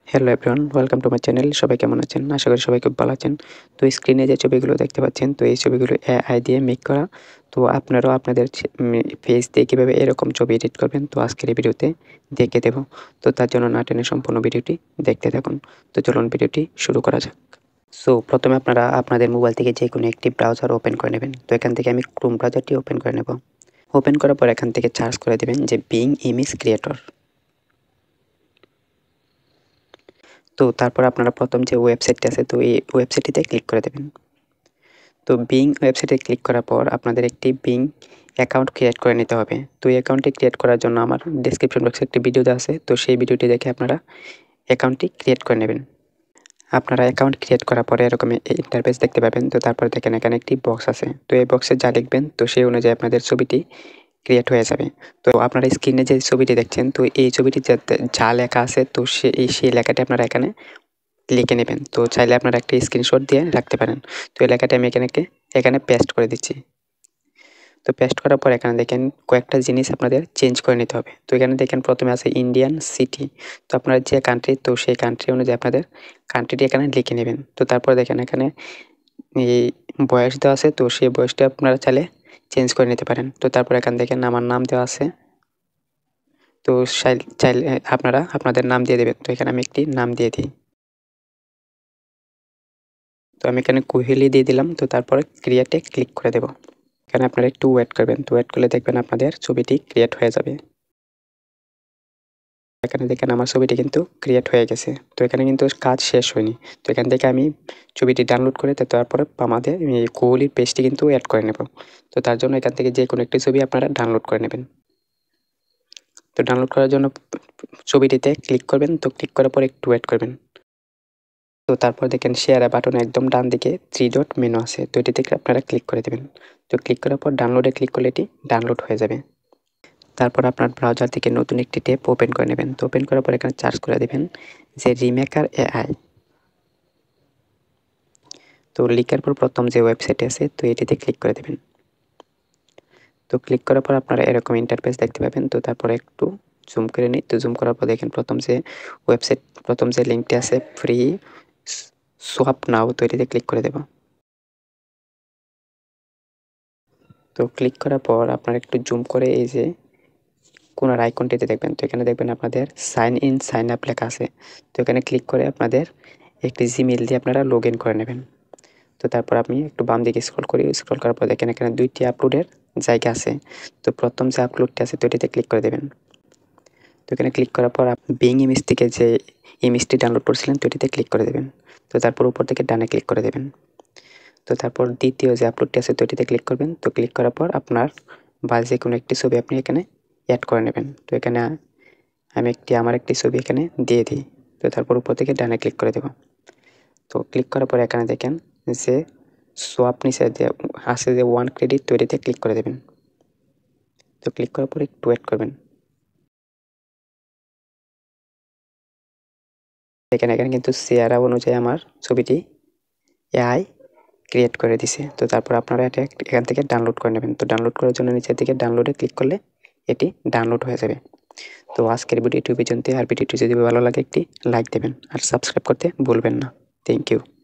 Hello everyone, welcome to my channel. সবাই কেমন আছেন? আশা করি সবাই খুব ভালো আছেন। তো স্ক্রিনে যে ছবিগুলো দেখতে পাচ্ছেন, তো এই ছবিগুলো এআই দিয়ে মেক করা। তো আপনারাও আপনাদের ফেস দিয়ে কীভাবে এরকম ছবি এডিট করবেন, তো আজকের এই ভিডিওতে দেখিয়ে দেব। তো তার জন্য না টেনে সম্পূর্ণ ভিডিওটি দেখতে থাকুন। তো চলুন ভিডিওটি শুরু করা যাক। সো প্রথমে আপনারা আপনাদের মোবাইল থেকে যে কোনো একটি ব্রাউজার ওপেন করে নেবেন। তো এখান থেকে আমি ক্রোম ব্রাউজারটি ওপেন করে নেব। ওপেন করার পর এখান থেকে সার্চ করে দেবেন যে বিং ইমেজ ক্রিয়েটর। তো তারপর আপনারা প্রথম যে ওয়েবসাইটটি আছে, তো এই ওয়েবসাইটটিতে ক্লিক করে দেবেন। তো বিং ওয়েবসাইটে ক্লিক করার পর আপনাদের একটি বিং অ্যাকাউন্ট ক্রিয়েট করে নিতে হবে। তো এই অ্যাকাউন্টটি ক্রিয়েট করার জন্য আমার ডেসক্রিপশন বক্সে একটি ভিডিও দেওয়া আছে, তো সেই ভিডিওটি দেখে আপনারা অ্যাকাউন্টটি ক্রিয়েট করে নেবেন। আপনারা অ্যাকাউন্ট ক্রিয়েট করার পরে এরকম ইন্টারফেস দেখতে পাবেন। তো তারপর দেখেন এখানে একটি বক্স আছে, তো এই বক্সে যা লিখবেন তো সেই অনুযায়ী আপনাদের ছবিটি ক্রিয়েট হয়ে যাবে। তো আপনারা স্ক্রিনে যে ছবিটি দেখছেন, তো এই ছবিটি যা লেখা আছে, তো সেই লেখাটি আপনারা এখানে লিখে নেবেন। তো চাইলে আপনারা একটা স্ক্রিনশট দিয়ে রাখতে পারেন। তো এই লেখাটি আমি এখানে পেস্ট করে দিচ্ছি। তো পেস্ট করার পর এখানে দেখেন কয়েকটা জিনিস আপনাদের চেঞ্জ করে নিতে হবে। তো এখানে দেখেন প্রথমে আছে ইন্ডিয়ান সিটি। তো আপনারা যে কান্ট্রি, তো সেই কান্ট্রি অনুযায়ী আপনাদের কান্ট্রিটি এখানে লিখে নেবেন। তো তারপর দেখেন এখানে এই বয়স দেওয়া আছে, তো সেই বয়সটা আপনারা চাইলে চেঞ্জ করে নিতে পারেন। তো তারপর এখানে দেখেন আমার নাম দেওয়া আছে, তো চাইলে আপনারা আপনাদের নাম দিয়ে দেবেন। তো এখানে আমি একটি নাম দিয়ে দিই। তো আমি এখানে কোহেলি দিয়ে দিলাম। তো তারপরে ক্রিয়েটে ক্লিক করে দেব। এখানে আপনারা একটু ওয়েট করবেন। তো ওয়েট করলে দেখবেন আপনাদের ছবিটি ক্রিয়েট হয়ে যাবে। এখানে দেখেন আমার ছবিটি কিন্তু ক্রিয়েট হয়ে গেছে। তো এখানে কিন্তু কাজ শেষ হয়নি। তো এখান থেকে আমি ছবিটি ডাউনলোড করে তারপরে আমাদের কোহলির পেজটি কিন্তু অ্যাড করে নেব। তো তার জন্য এখান থেকে যে কোনো একটি ছবি আপনারা ডাউনলোড করে নেবেন। তো ডাউনলোড করার জন্য ছবিটিতে ক্লিক করবেন। তো ক্লিক করার পর একটু ওয়েট করবেন। তো তারপর দেখেন শেয়ার বাটন একদম ডান দিকে 3 ডট মেনু আছে, তো এটিতে আপনারা ক্লিক করে দেবেন। তো ক্লিক করার পর ডাউনলোডে ক্লিক করলে এটি ডাউনলোড হয়ে যাবে। তারপর আপনার ব্রাউজার থেকে নতুন একটি ট্যাব ওপেন করে নেবেন। তো ওপেন করার পর এখানে সার্চ করে দেবেন যে রিমেকার এআই। তো লিখার পর প্রথম যে ওয়েবসাইটে আছে, তো এটিতে ক্লিক করে দেবেন। তো ক্লিক করার পর আপনারা এরকম ইন্টারফেস দেখতে পাবেন। তো তারপরে একটু জুম করে নিই। তো জুম করার পর দেখেন প্রথম যে লিঙ্কটি আছে ফ্রি সোয়াপ নাও, তো এটিতে ক্লিক করে দেব। তো ক্লিক করার পর আপনারা একটু জুম করে এই যে কোনার আইকনটিতে দেখবেন। তো এখানে দেখবেন আপনাদের সাইন ইন সাইন আপ লেখা আছে। তো এখানে ক্লিক করে আপনাদের একটি জিমেইল দিয়ে আপনারা লগ ইন করে নেবেন। তো তারপর আমি একটু বাম দিকে স্ক্রল করি। স্ক্রল করার পর দেখেন এখানে 2টি আপলোডের জায়গা আছে। তো প্রথম যে আপলোডটি আছে, তো এটিতে ক্লিক করে দেবেন। তো এখানে ক্লিক করার পর বিং ইমেজ থেকে যে ইমেজটি ডাউনলোড করেছিলেন, তো এটিতে ক্লিক করে দেবেন। তো তারপর উপর থেকে ডানে ক্লিক করে দেবেন। তো তারপর দ্বিতীয় যে আপলোডটি আছে, তো এটিতে ক্লিক করবেন। তো ক্লিক করার পর আপনার বা যে কোনো একটি ছবি আপনি এখানে অ্যাড করে নেবেন। তো এখানে আমি আমার একটি ছবি এখানে দিয়ে দিই। তো তারপর উপর থেকে ডানে ক্লিক করে দেব। তো ক্লিক করার পর এখানে দেখেন যে সোয়াপ নিচে যে আছে যে 1 ক্রেডিট, তো এটিতে ক্লিক করে দেবেন। তো ক্লিক করার পর একটু ওয়েট করবেন। এখানে কিন্তু চেহারা অনুযায়ী আমার ছবিটি এআই ক্রিয়েট করে দিছে। তো তারপর আপনারা এটা এখান থেকে ডাউনলোড করে নেবেন। তো ডাউনলোড করার জন্য নিচের দিকে ডাউনলোডে ক্লিক করলে এটি ডাউনলোড হয়ে যাবে। তো আজকের ভিডিওটি পর্যন্ত। আর ভিডিওটি যদি ভালো লাগে একটি লাইক দেবেন আর সাবস্ক্রাইব করতে ভুলবেন না। Thank you.